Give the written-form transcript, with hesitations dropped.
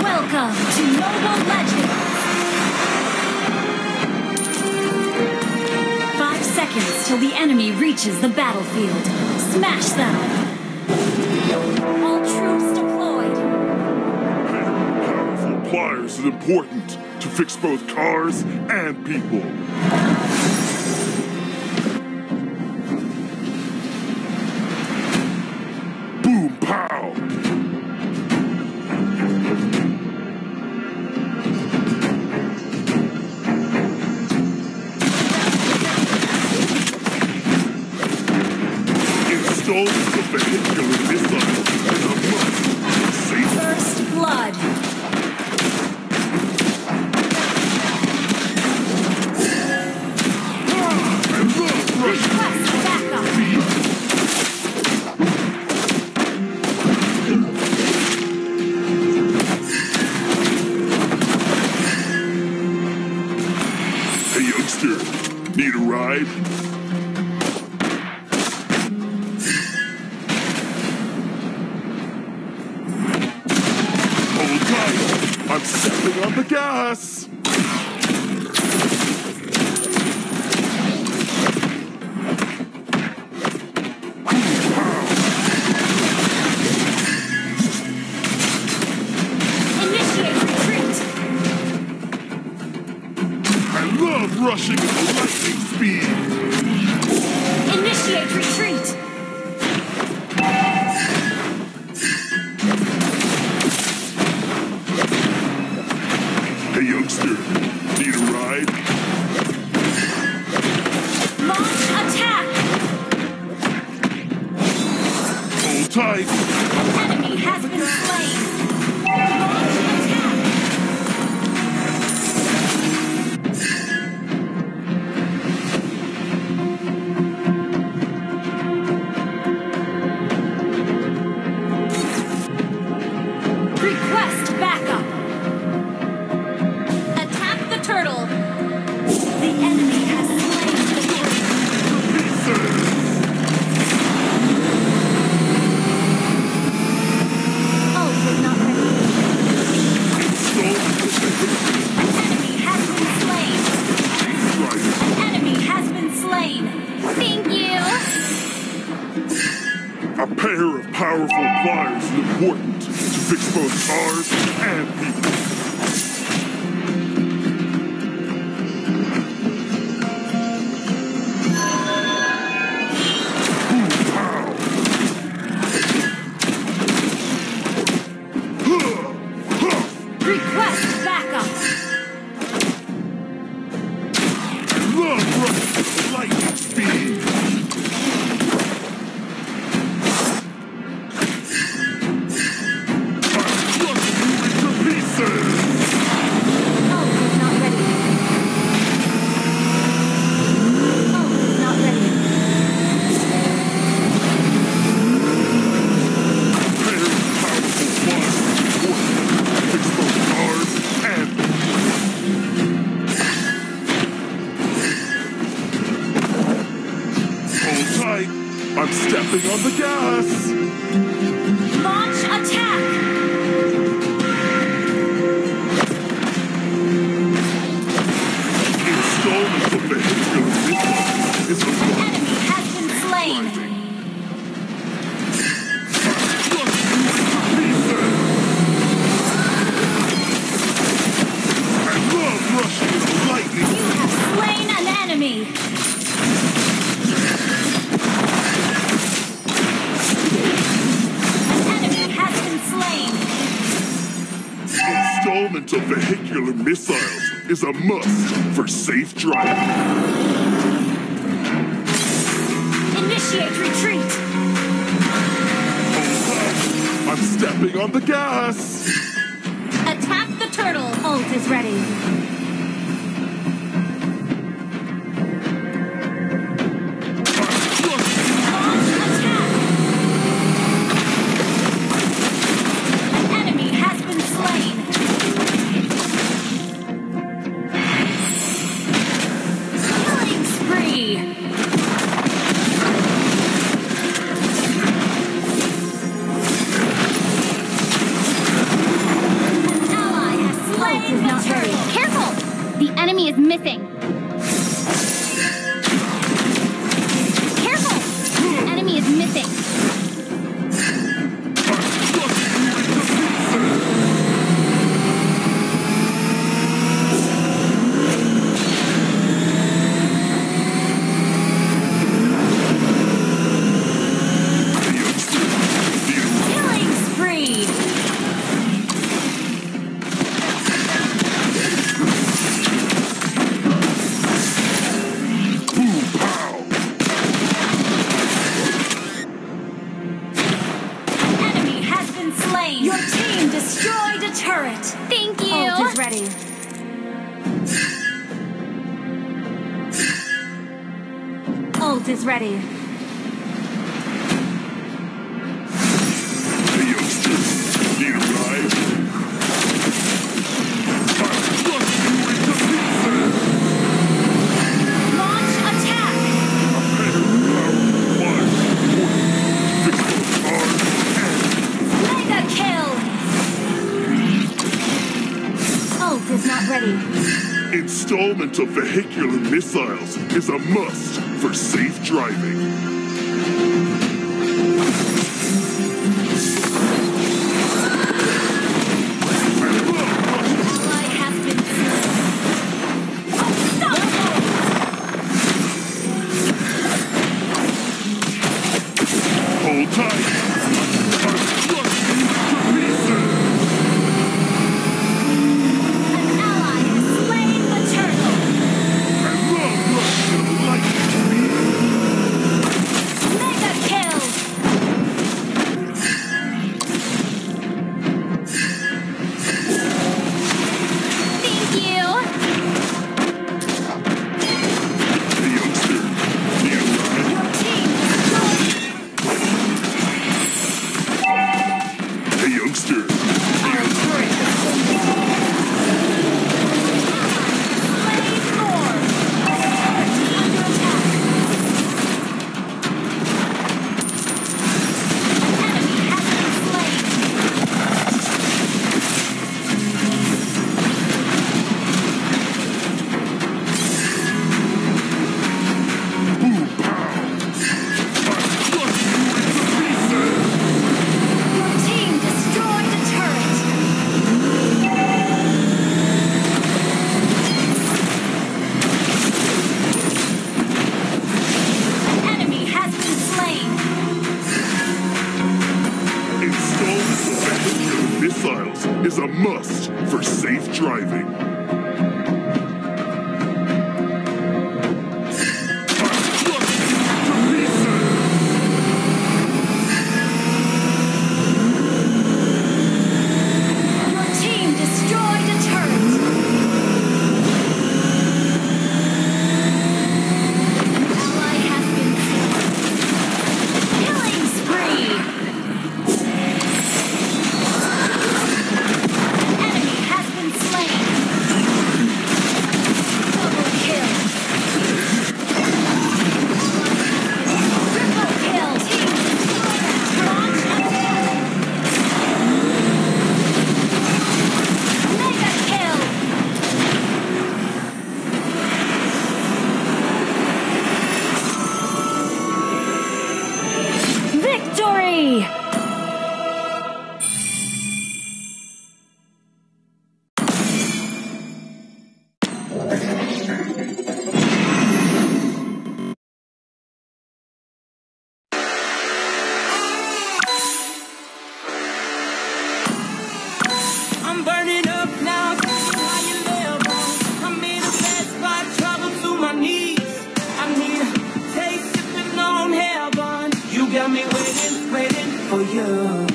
Welcome to Mobile Legends! 5 seconds till the enemy reaches the battlefield. Smash them! All troops deployed! Powerful pliers is important to fix both cars and people. Boom, pow! Install the vehicular missile in a must. Safe. First blood! Request backup! Hey, youngster, need a ride? Hold tight, I'm stepping on the gas! Initiate retreat! I love rushing at lightning speed! Initiate retreat! Hey, youngster, need a ride? Launch attack! Hold tight, Enemy has been slain! Launch attack! Request backup! Attack the turtle! The enemy has slain the turtle! pieces! Ult is not ready. Install the vehicular Enemy has been slain! right. Enemy has been slain! Thank you! A pair of powerful pliers is important to fix both cars and people. Boom, pow! Huh, huh. Request backup! I love running at lightning speed! Ult is not ready. Ult is not ready. I'm stepping on the gas! Launch attack! Installment of vehicular missile is a Enemy has been slain! I love rushing at lightning! You have slain an enemy! An enemy has been slain! Installment of vehicular missiles is a must for safe driving. Initiate retreat! Hold tight, I'm stepping on the gas! Attack the turtle! Ult is ready. Launch attack! An enemy has been slain! Killing spree! An missing. Careful! Enemy is missing. Your team destroyed a turret. Thank you. Ult is ready. Ult is ready. The youngsters need a ride. Launch attack. A better power fix both arms and Mega kill. Ult is not ready. installment of vehicular missiles is a must for safe driving. Ally has been slain. Unstoppable. Hold tight. I'll crush you to pieces. An ally has slain the turtle. I love rushing at lightning speed. Mega kill. Thank you. The youngster need a ride. Your team destroyed. The youngster need a Turret has been slain more. Under attack. An enemy has been slain. boom pow. I'll crush you into pieces. Your team destroyed a turret. An enemy has been slain. Installment of vehicular missiles is a must for safe driving. I'll crush you to pieces. Your team destroyed a turret. Ally has been slain. Killing spree. An enemy has been slain. Double kill. Triple kill. Team destroyed. Launch attack. Mega kill. Victory! I'm burning up now, thinking how you live on. I'm in a bad spot, trouble to my knees. I need a taste sipping on heaven. You got me waiting, waiting for you.